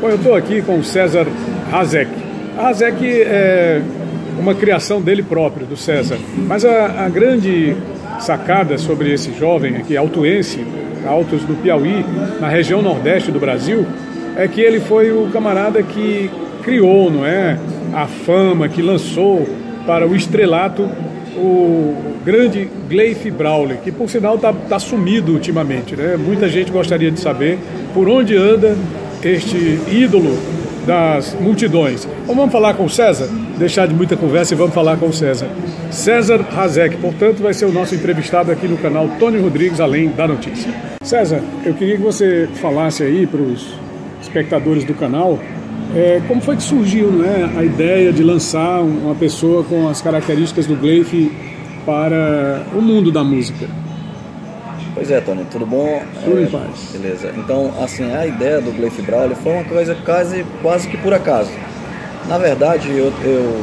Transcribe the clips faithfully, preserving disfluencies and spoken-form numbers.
Bom, eu estou aqui com o César Hazek. A Hazek é uma criação dele próprio, do César. Mas a, a grande sacada sobre esse jovem aqui, altoense, Altos do Piauí, na região nordeste do Brasil, é que ele foi o camarada que criou, não é, a fama, que lançou para o estrelato o grande Gleif Brauli, que por sinal está tá sumido ultimamente, né? Muita gente gostaria de saber por onde anda este ídolo das multidões. Então vamos falar com o César, deixar de muita conversa e vamos falar com o César. César Hazek, portanto, vai ser o nosso entrevistado aqui no canal Tony Rodrigues, Além da Notícia. César, eu queria que você falasse aí para os espectadores do canal é, como foi que surgiu, né, a ideia de lançar uma pessoa com as características do Gleif para o mundo da música. Pois é, Tony, tudo bom? Tudo é, em paz. Beleza. Então, assim, a ideia do Gleif Brauli foi uma coisa quase, quase que por acaso. Na verdade, eu, eu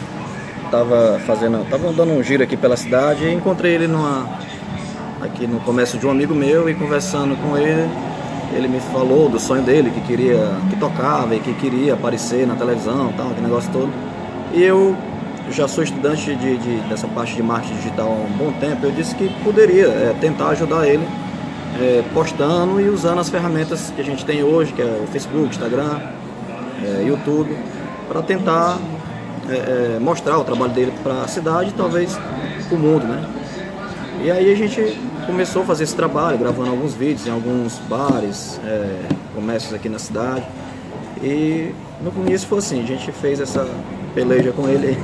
tava fazendo, tava dando um giro aqui pela cidade e encontrei ele numa, aqui no comércio de um amigo meu, e conversando com ele, ele me falou do sonho dele, que queria, que tocava e que queria aparecer na televisão, tal, aquele negócio todo. E eu já sou estudante de, de, dessa parte de marketing digital há um bom tempo. Eu disse que poderia é, tentar ajudar ele é, postando e usando as ferramentas que a gente tem hoje, que é o Facebook, Instagram, é, YouTube, para tentar é, é, mostrar o trabalho dele para a cidade e talvez para o mundo, né? E aí a gente começou a fazer esse trabalho, gravando alguns vídeos em alguns bares, é, comércios aqui na cidade. E no começo foi assim, a gente fez essa peleja com ele.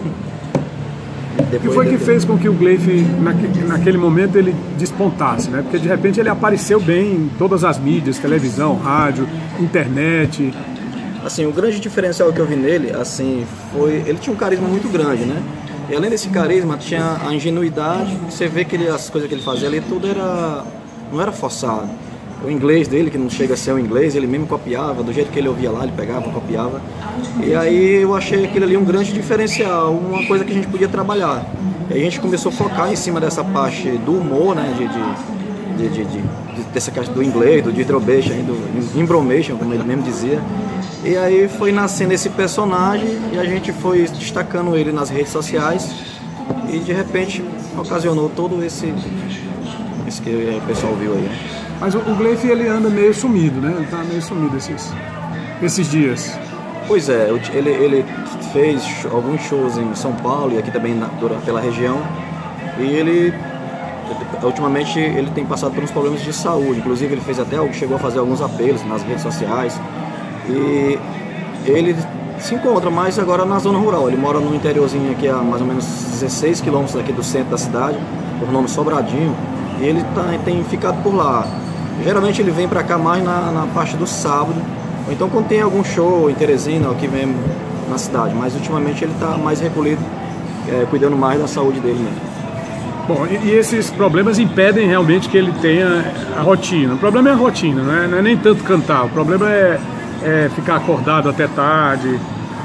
O que foi que fez com que o Gleif, naquele momento, ele despontasse, né? Porque de repente ele apareceu bem em todas as mídias, televisão, rádio, internet. Assim, o grande diferencial que eu vi nele, assim, foi... Ele tinha um carisma muito grande, né? E além desse carisma, tinha a ingenuidade. Você vê que ele, as coisas que ele fazia ali, tudo era... não era forçado. O inglês dele, que não chega a ser o inglês, ele mesmo copiava, do jeito que ele ouvia lá, ele pegava, copiava. E aí eu achei aquilo ali um grande diferencial, uma coisa que a gente podia trabalhar. E aí a gente começou a focar em cima dessa parte do humor, né, de, de, de, de, de dessa questão do inglês, do didrobation, do imbromation, como ele mesmo dizia. E aí foi nascendo esse personagem e a gente foi destacando ele nas redes sociais e de repente ocasionou todo esse, esse que o pessoal viu aí. Mas o Gleif, ele anda meio sumido, né? Ele tá meio sumido esses, esses dias. Pois é, ele, ele fez alguns shows em São Paulo e aqui também na, pela região. E ele, ultimamente, ele tem passado por uns problemas de saúde. Inclusive, ele fez até, chegou a fazer alguns apelos nas redes sociais. E ele se encontra mais agora na zona rural. Ele mora no interiorzinho aqui a mais ou menos dezesseis quilômetros daqui do centro da cidade, por nome Sobradinho. E ele tá, tem ficado por lá. Geralmente ele vem pra cá mais na, na parte do sábado, ou então quando tem algum show em Teresina, ou aqui mesmo na cidade. Mas ultimamente ele tá mais recolhido, é, cuidando mais da saúde dele mesmo. Bom, e, e esses problemas impedem realmente que ele tenha a rotina. O problema é a rotina, não é, não é nem tanto cantar. O problema é, é ficar acordado até tarde,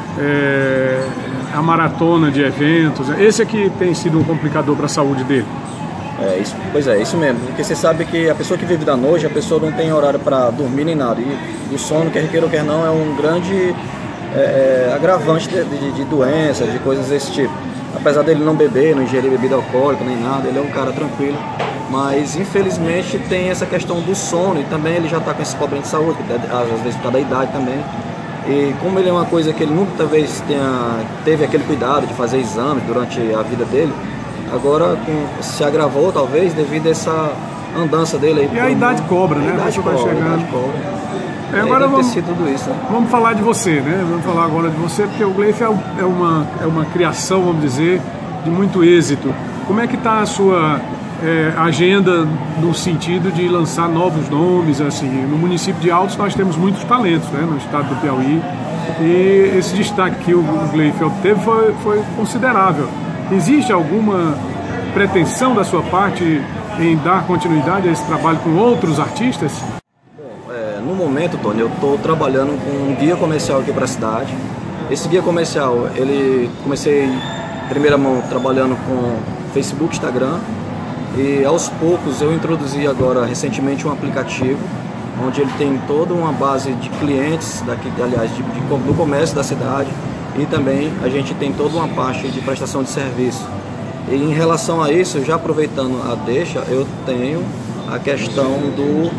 é, a maratona de eventos. Esse aqui tem sido um complicador para a saúde dele. É, isso, pois é, isso mesmo, porque você sabe que a pessoa que vive da noite, a pessoa não tem horário para dormir nem nada, e o sono, quer queira ou quer não, é um grande é, agravante de, de, de doenças, de coisas desse tipo. Apesar dele não beber, não ingerir bebida alcoólica nem nada, ele é um cara tranquilo, mas infelizmente tem essa questão do sono, e também ele já está com esses problemas de saúde, às vezes por causa da idade também. E como ele é uma coisa que ele nunca talvez tenha, teve aquele cuidado de fazer exames durante a vida dele, agora com, se agravou talvez devido a essa andança dele aí. E a idade cobra, né? A idade cobra, vai chegando. A idade cobra. É, agora deve vamos, ter sido tudo isso, né? Vamos falar de você, né? Vamos falar agora de você, porque o Gleif é, é, uma, é uma criação, vamos dizer, de muito êxito. Como é que está a sua é, agenda no sentido de lançar novos nomes? Assim, no município de Altos nós temos muitos talentos, né? No estado do Piauí. E esse destaque que o Gleif obteve foi, foi considerável. Existe alguma pretensão da sua parte em dar continuidade a esse trabalho com outros artistas? Bom, é, no momento, Tony, eu estou trabalhando com um guia comercial aqui para a cidade. Esse guia comercial, ele comecei em primeira mão trabalhando com Facebook, Instagram, e aos poucos eu introduzi agora recentemente um aplicativo onde ele tem toda uma base de clientes, daqui, aliás, de, de, do comércio da cidade, e também a gente tem toda uma parte de prestação de serviço. E em relação a isso, já aproveitando a deixa, eu tenho a questão do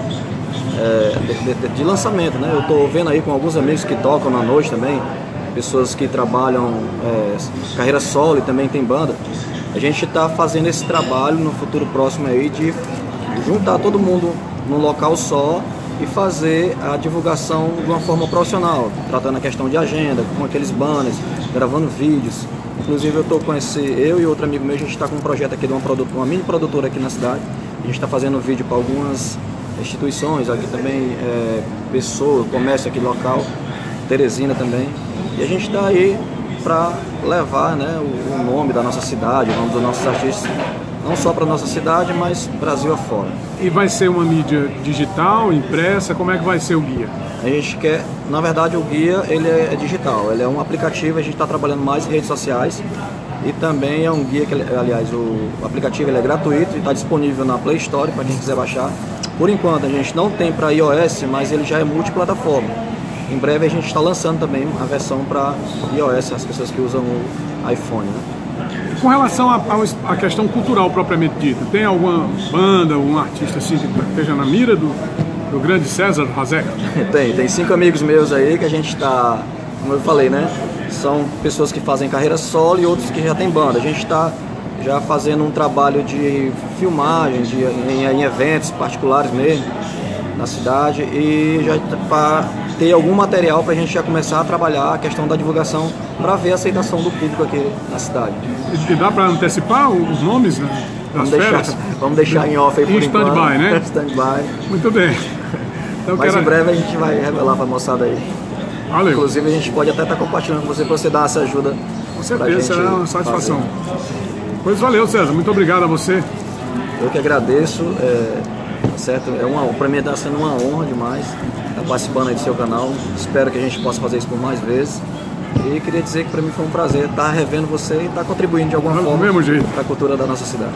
é, de, de, de lançamento, né? Eu estou vendo aí com alguns amigos que tocam na noite também, pessoas que trabalham é, carreira solo e também tem banda. A gente está fazendo esse trabalho no futuro próximo aí de juntar todo mundo num local só e fazer a divulgação de uma forma profissional, tratando a questão de agenda, com aqueles banners, gravando vídeos. Inclusive eu estou com esse, eu e outro amigo meu, a gente está com um projeto aqui de uma, produtora, uma mini produtora aqui na cidade. A gente está fazendo vídeo para algumas instituições, aqui também é, pessoas, comércio aqui local, Teresina também. E a gente está aí para levar, né, o, o nome da nossa cidade, o nome dos nossos artistas, não só para a nossa cidade, mas Brasil afora. E vai ser uma mídia digital, impressa? Como é que vai ser o guia? A gente quer, na verdade o guia ele é digital, ele é um aplicativo, a gente está trabalhando mais em redes sociais e também é um guia que, aliás, o aplicativo ele é gratuito e está disponível na Play Store para quem quiser baixar. Por enquanto a gente não tem para iOS, mas ele já é multiplataforma. Em breve a gente está lançando também a versão para iOS, as pessoas que usam o iPhone, né? Com relação à questão cultural propriamente dita, tem alguma banda, um artista assim que esteja na mira do, do grande César Hazek? Tem, tem cinco amigos meus aí que a gente está, como eu falei, né? São pessoas que fazem carreira solo e outros que já tem banda. A gente está já fazendo um trabalho de filmagem, de, em, em eventos particulares mesmo, na cidade, e já para ter algum material para a gente já começar a trabalhar a questão da divulgação para ver a aceitação do público aqui na cidade. E dá para antecipar os nomes, né, das vamos deixar, feras? Vamos deixar em off aí por em enquanto. stand-by, né? Stand-by. Muito bem. Então, mas quero... em breve a gente vai revelar para a moçada aí. Valeu. Inclusive a gente pode até estar tá compartilhando com você para você dar essa ajuda. Com certeza, será uma satisfação. Fazer. Pois valeu, César. Muito obrigado a você. Eu que agradeço. É, certo? É uma, para mim está sendo uma honra demais estar participando aí do seu canal. Espero que a gente possa fazer isso por mais vezes. E queria dizer que para mim foi um prazer estar revendo você e estar contribuindo de alguma Não, forma para a cultura da nossa cidade.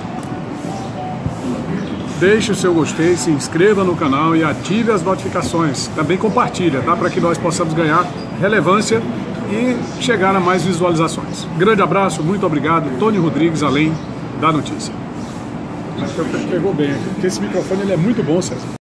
Deixe o seu gostei, se inscreva no canal e ative as notificações. Também compartilha, tá? Para que nós possamos ganhar relevância e chegar a mais visualizações. Grande abraço, muito obrigado. Tony Rodrigues, Além da Notícia. Acho que pegou bem aqui, porque esse microfone ele é muito bom, César.